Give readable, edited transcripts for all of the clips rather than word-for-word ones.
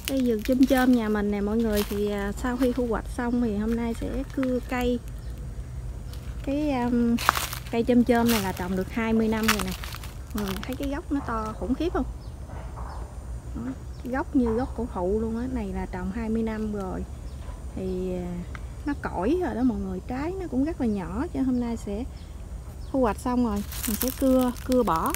Cái vườn chôm chôm nhà mình nè mọi người, thì sau khi thu hoạch xong thì hôm nay sẽ cưa cây. Cây chôm chôm này là trồng được 20 năm rồi nè. Mọi người thấy cái gốc nó to khủng khiếp không? Đó, cái gốc như gốc cổ thụ luôn á. Này là trồng 20 năm rồi. Thì nó cõi rồi đó mọi người, trái nó cũng rất là nhỏ. Cho hôm nay sẽ thu hoạch xong rồi mình sẽ cưa bỏ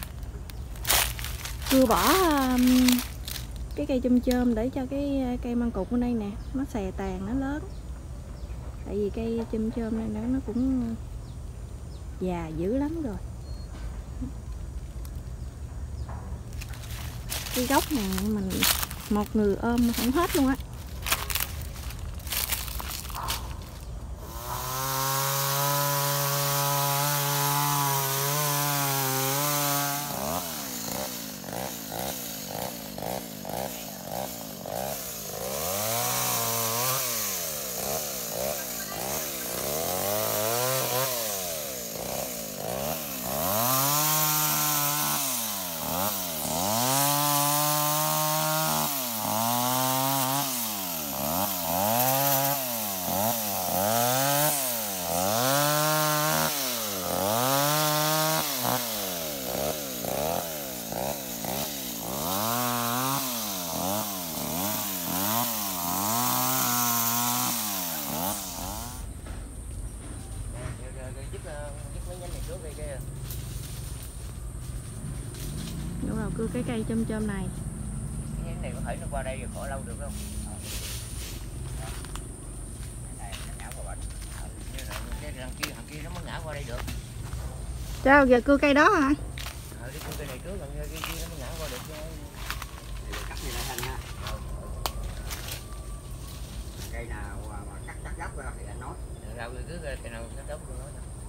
cái cây chôm chôm để cho cái cây măng cụt ở đây nè nó xè tàn nó lớn. Tại vì cây chôm chôm này nó cũng già dữ lắm rồi. Cái gốc này mình một người ôm không hết luôn á. Đúng rồi, cưa cái cây chôm chôm này. Cái này có thể nó qua đây rồi khỏi lâu được không? Cái này nó ngã qua bệnh. Cái thằng kia nó mới ngã qua đây được. Sao giờ cưa cây đó hả? Đi cưa cây này trước, còn cây kia nó mới ngã qua được chứ. Cắt như này anh ha. Cây nào mà cắt gốc ra thì anh nói. Rau cứ cây nào nó tốt tôi nói.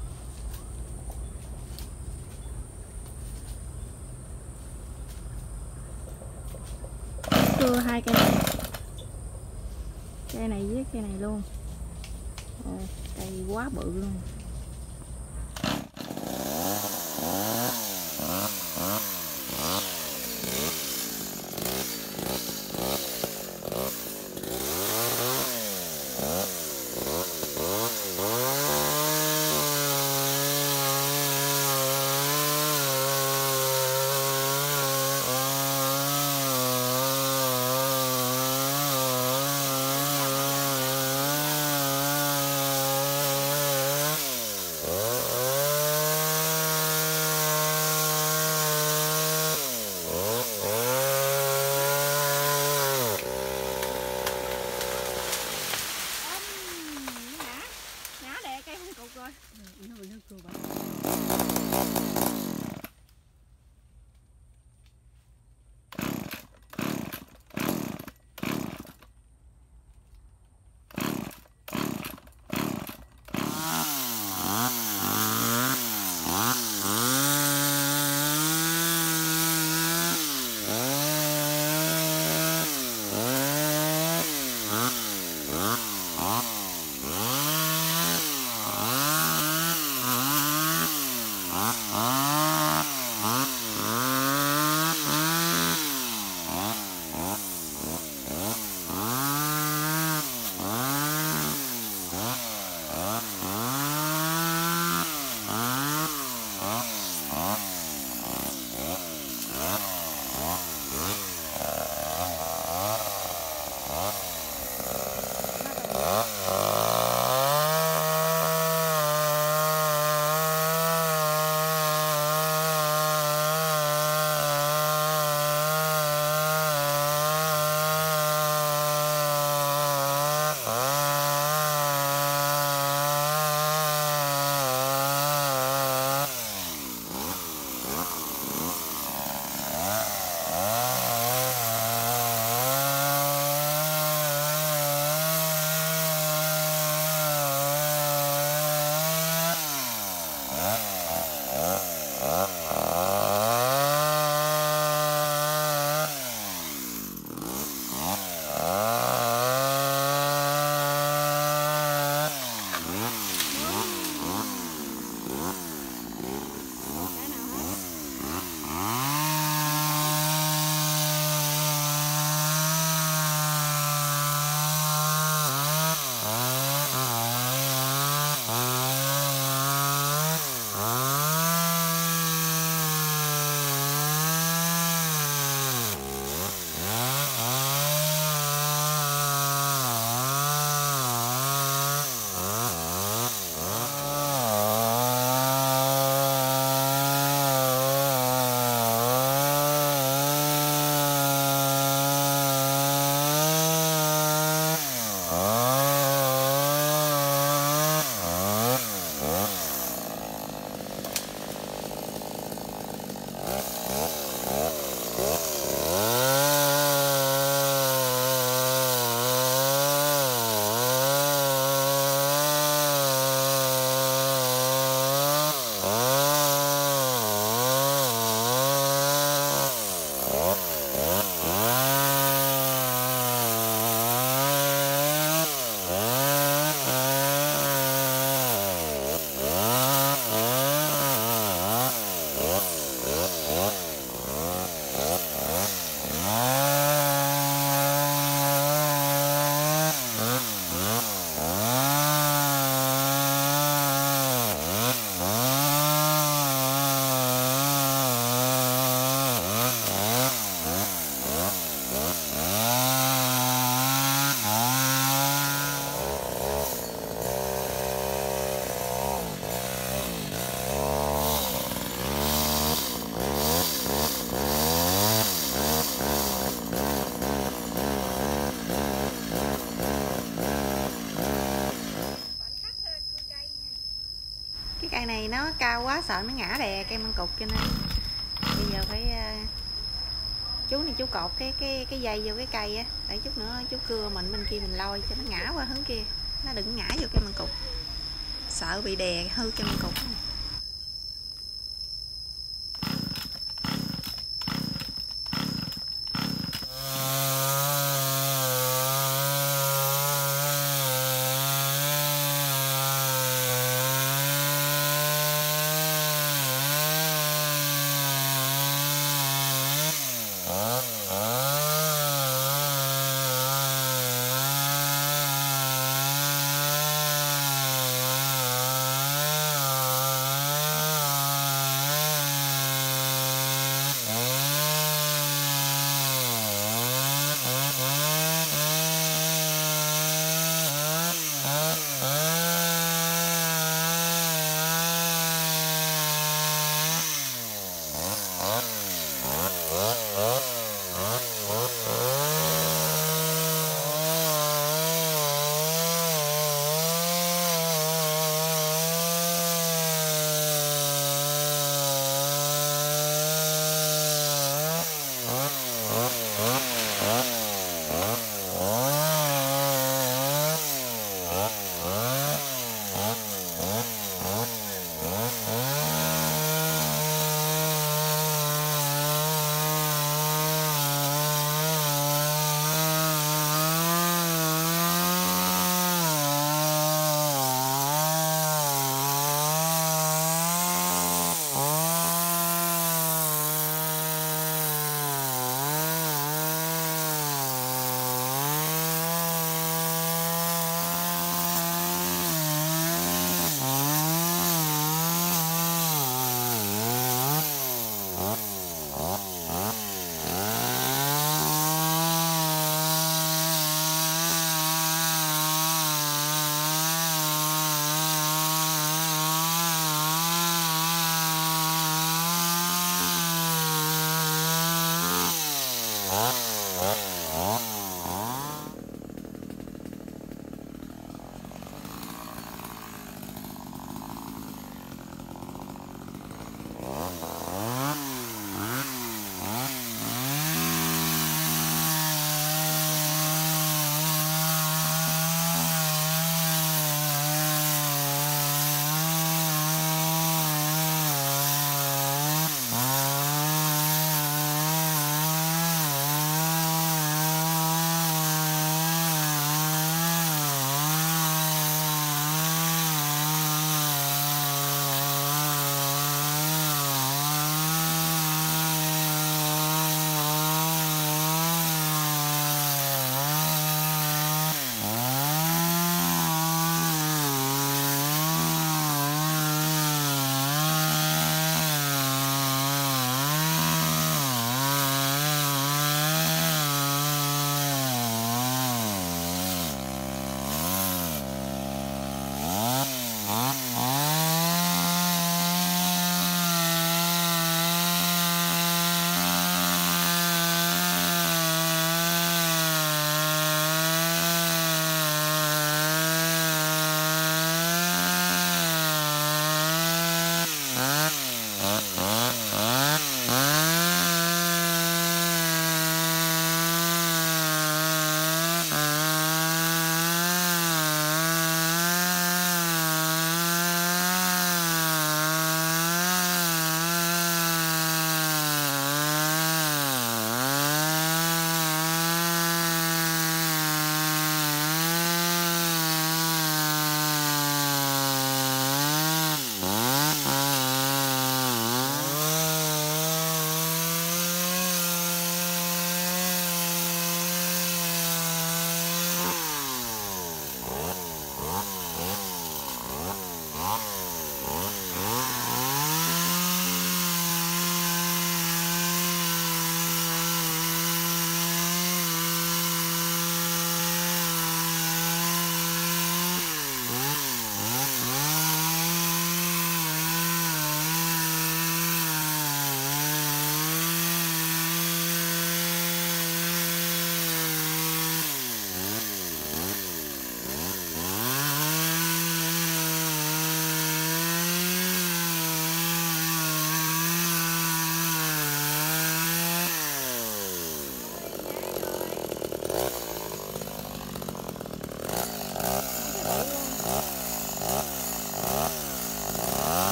Cưa hai cây này, cây này với cây này luôn. Cây quá bự luôn. này nó cao quá sợ nó ngã đè cây măng cụt, cho nên bây giờ phải chú này chú cột cái dây vô cái cây á, để chút nữa chú cưa mình bên kia mình lôi cho nó ngã qua hướng kia, nó đừng ngã vô cây măng cụt, sợ bị đè hư cây măng cụt.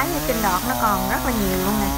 trái ở trên đọt nó còn rất là nhiều luôn nè.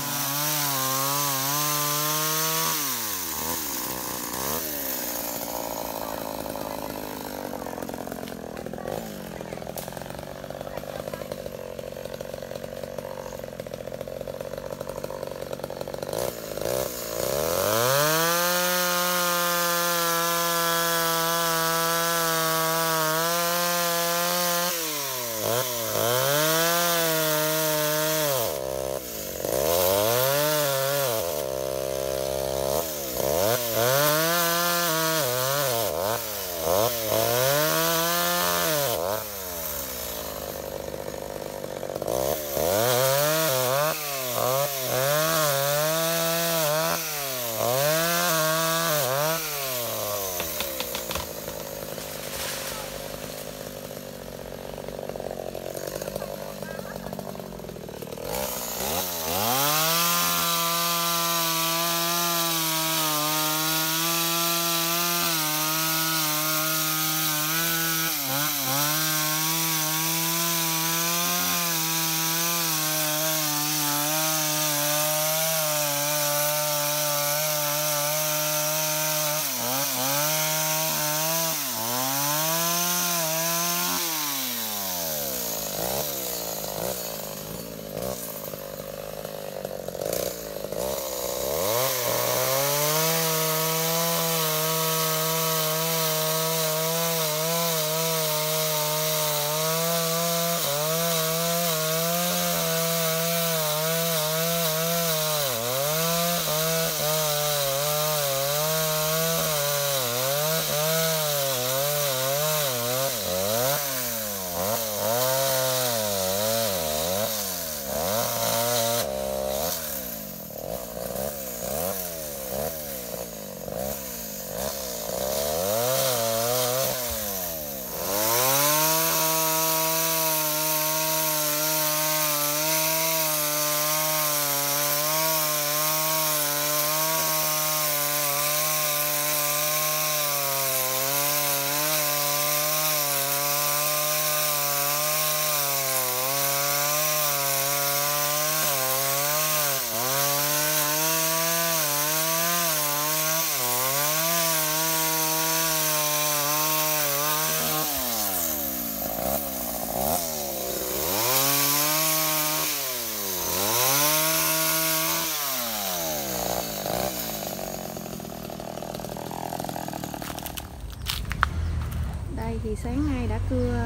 Đây thì sáng nay đã cưa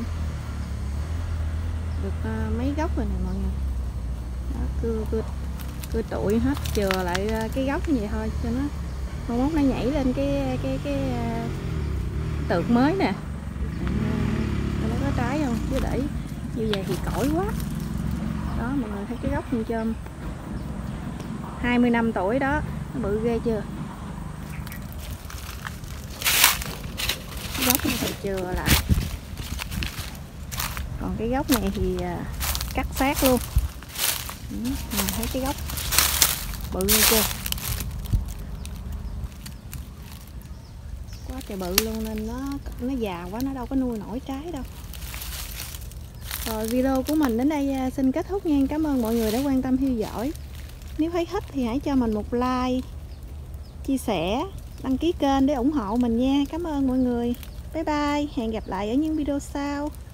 được mấy gốc rồi nè mọi người. Đó, cưa trụi hết, chừa lại cái gốc như vậy thôi cho nó mai mốt nó nhảy lên cái tược mới nè. Nó có trái không chứ để như vậy thì cỗi quá. Đó mọi người thấy cái gốc như chôm 20 năm tuổi đó, nó bự ghê chưa. Cái gốc này thì chừa lại, còn cái gốc này thì cắt sát luôn. Mình thấy cái gốc bự ghê chưa, quá trời bự luôn nên nó già quá, nó đâu có nuôi nổi trái đâu. Rồi video của mình đến đây xin kết thúc nha. Cảm ơn mọi người đã quan tâm theo dõi. Nếu thấy thích thì hãy cho mình một like, chia sẻ, đăng ký kênh để ủng hộ mình nha. Cảm ơn mọi người. Bye bye, hẹn gặp lại ở những video sau.